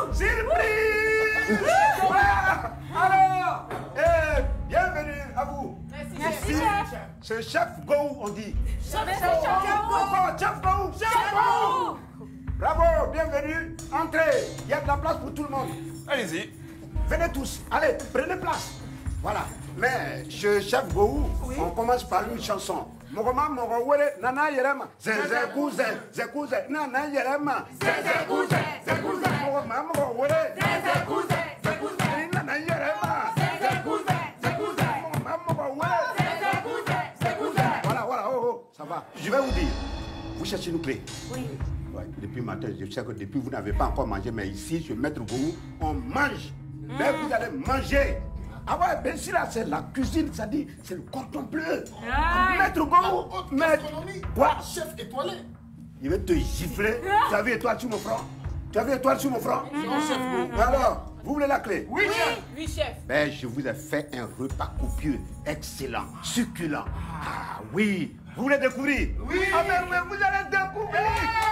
Surprise! Alors, bienvenue à vous. Merci. Ici, c'est Chef Gou, on dit. Chef Gou. Bravo, bienvenue. Entrez. Il y a de la place pour tout le monde. Allez-y. Venez tous. Allez, prenez place. Voilà. Mais, Chef Gou, on commence par une chanson. Mogoma Mogowere, Nana Yerema, Zé cousin, Nana Yerema, Zé cousin, Mogoma Mogowere, Zé cousin, Nana Yerema, Zé cousin, Mogoma Mogowere, Zé cousin. Voilà, oh, ça va. Je vais vous dire, vous cherchez une clé. Oui. Ouais, depuis matin, je sais que depuis vous n'avez pas encore mangé, mais ici, chez Maître Gou, on mange. Mais vous allez manger. Ah ouais, bien sûr, là, c'est la cuisine, ça dit, c'est le cordon bleu. Maître Gou, maître. Quoi? Chef étoilé. Il va te gifler. Tu as vu étoile sur mon front? Tu as vu étoile sur mon front? Non, chef Gou. Alors, vous voulez la clé? Oui, chef. Oui, chef. Ben, je vous ai fait un repas copieux, excellent, succulent. Ah oui, vous voulez découvrir? Oui. Ah mais vous allez découvrir.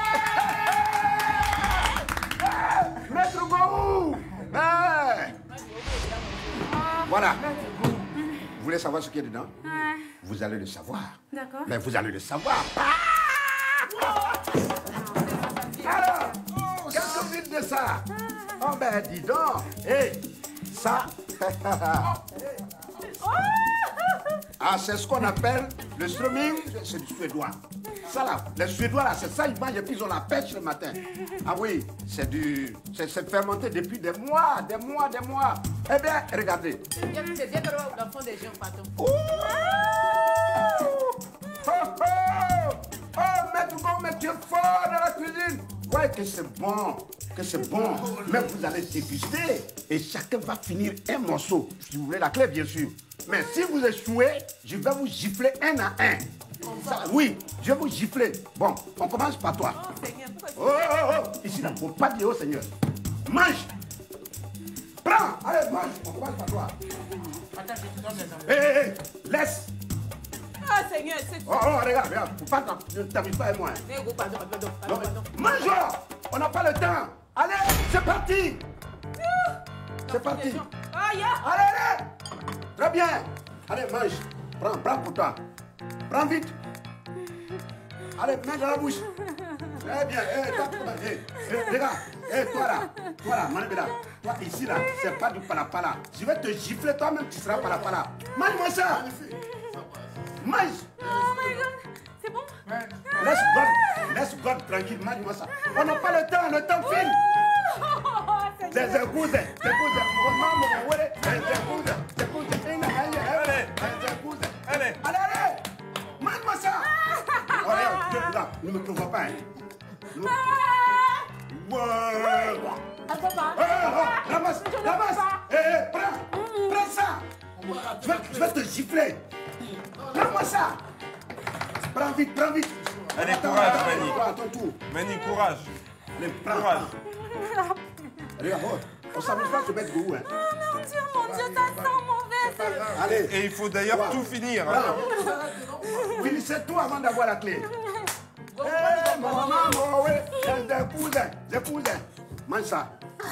Maître Gou. Voilà. Vous voulez savoir ce qu'il y a dedans? Vous allez le savoir. D'accord. Mais vous allez le savoir. Alors, qu'est-ce que vous dites de ça? Oh ben dis donc. Hé, ça. Ah, c'est ce qu'on appelle le strumming, c'est du suédois. Ça là, les Suédois là, c'est ça, ils mangent et puis ils ont la pêche le matin. Ah oui, c'est fermenté depuis des mois. Eh bien, regardez. C'est bien dans le fond des gens, pardon. Oh, Maître Gou, mais tu es fort dans la cuisine. Ouais, que c'est bon, Mais vous allez déguster et chacun va finir un morceau. Si vous voulez la clé, bien sûr. Mais si vous échouez, je vais vous gifler un à un. Ça, oui, je vais vous gifler. Bon, on commence par toi. Oh, ici là, faut pas dire au Seigneur. Mange. Prends, allez, mange. On commence par toi. Attends, je te donne les enveloppes. Hé, laisse. Ah, Seigneur, c'est... Oh, regarde, faut pas t'amuser pas avec moi. Pardon. Mange. On n'a pas le temps. Allez, c'est parti. C'est parti. Allez. Très bien. Allez, mange. Prends pour toi. Prends vite. Allez, mets dans la bouche. Très bien. Regarde. Toi là, Manibela. Toi ici là, c'est pas du palapala. Je vais te gifler toi-même, tu seras palapala. Mange-moi ça. Mange. Oh my God. C'est bon? Laisse God tranquille, mange-moi ça. On n'a pas le temps file. C'est cousin. Allez. Mange-moi ça. Regarde, ne me provoque pas. Ramasse. Prends ça. Je vais te gifler. Prends-moi ça. Prends vite. Allez, courage, Mani. À ton tour. Mani, courage. Allez, prends. Courage. Regarde, on s'amuse pas de mettre Gou. Hein. Oh mon Dieu, ça sent mauvais. Allez. Et il faut d'ailleurs tout finir. Hein. Finissez tout avant d'avoir la clé. Des cousins. Mange ça.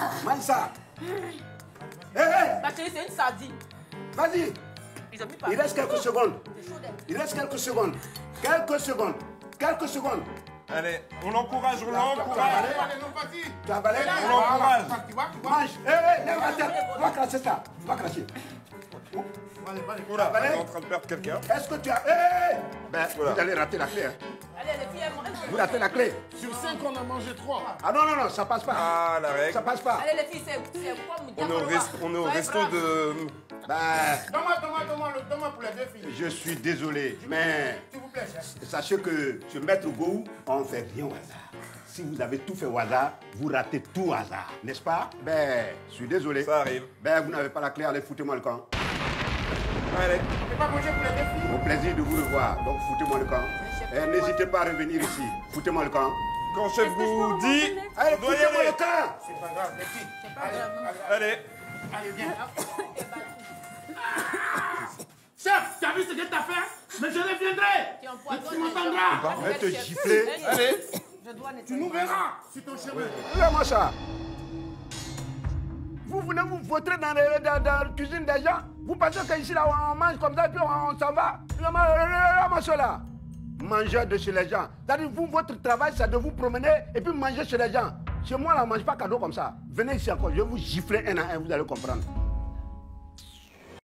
Ma chérie, c'est une sardine. Vas-y. Il reste quelques secondes. Quelques secondes. Allez, on l'encourage. Tu as avalé? On l'encourage. Mange. Lève la tête. Tu vas cracher ça. Oula, on est en train de perdre quelqu'un. Est-ce que tu as... vous allez rater la clé. Hein. Allez, les filles, elles mangent. Vous ratez la clé. Sur 5, on a mangé 3. Ah non, ça passe pas. Ah, la règle. Ça passe pas. Allez, les filles, c'est quoi On est au resto de... Donne-moi pour les deux filles. Je suis désolé, mais S'il vous plaît, chef. sachez que ce Maître Gou, on ne fait rien au hasard. Si vous avez tout fait au hasard, vous ratez tout au hasard, n'est-ce pas? Je suis désolé. Ça arrive. Vous n'avez pas la clé, allez, foutez-moi le camp. Allez. On ne peut pas manger pour les deux filles. Au plaisir de vous revoir, donc foutez-moi le camp. N'hésitez pas à revenir ici, foutez-moi le camp. Quand Chef Gou dit... Allez, on doit y foutez-moi aller. le camp. C'est pas grave, les filles. Allez. Allez, viens. Chef, tu as vu ce que tu as fait? Mais je reviendrai. Tu m'entendras. Je vais te gifler. Allez. Tu nous verras sur ton chemin. Lève-moi ça. Vous venez vous vautrer dans la cuisine des gens. Vous pensez qu'ici, là, on mange comme ça, puis on s'en va. Là. Mangeur de chez les gens. C'est-à-dire, vous, votre travail, c'est de vous promener et puis manger chez les gens. Chez moi, là, on ne mange pas cadeau comme ça. Venez ici encore, je vais vous gifler un à un, vous allez comprendre.